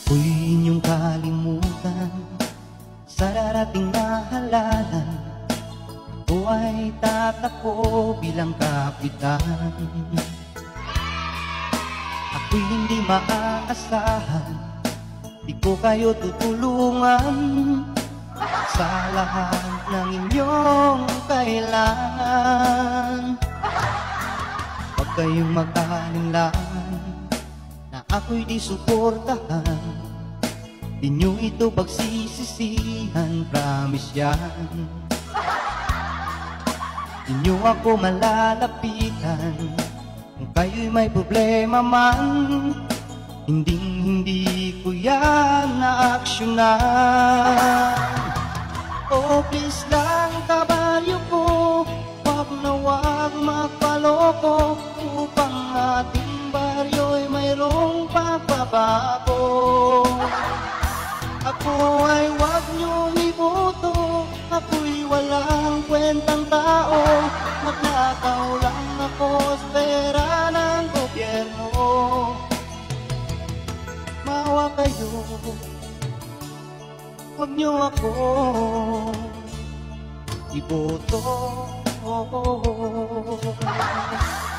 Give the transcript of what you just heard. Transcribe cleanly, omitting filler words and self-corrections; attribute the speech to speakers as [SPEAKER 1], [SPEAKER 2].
[SPEAKER 1] Ako'y inyong kalimutan sa darating na halalan. Ako ay tatakbo bilang kapitan. Ako'y hindi maaasahan, di ko kayo tutulungan sa lahat ng inyong kailangan. Huwag kayong mag-alinlangan na ako'y di suportahan. Di nyo ito pagsisisihan, promise yan. Di nyo ako malalapitan kung kayo'y may problema man. Hindi ko yan na-aksyonan. Oh please lang kabalyo ko, wag na wag magpaloko, upang ating baryo'y mayroong pagbabago. Ako ay wag niyong iboto, ako'y walang kwentang tao. Magnakaw lang ako sa pera ng gobyerno. Maawa kayo, wag niyo ako iboto.